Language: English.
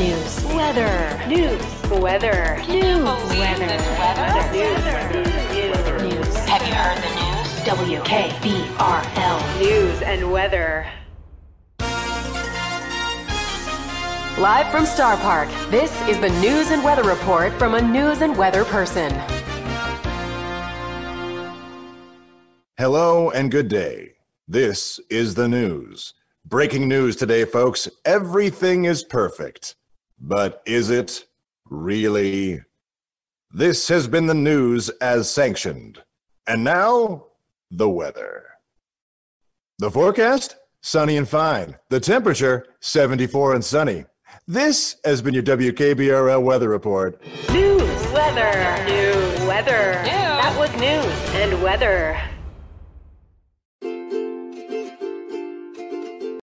News. Weather. News. Weather. News. Weather. News. Have you heard the news? WKBRL. News and weather. Live from Star Park, this is the News and Weather Report from a news and weather person. Hello and good day. This is the news. Breaking news today, folks. Everything is perfect. But is it really? This has been the news as sanctioned. And now, the weather. The forecast? Sunny and fine. The temperature? 74 and sunny. This has been your WKBRL Weather Report. News. Weather. News. Weather. News. That was news and weather.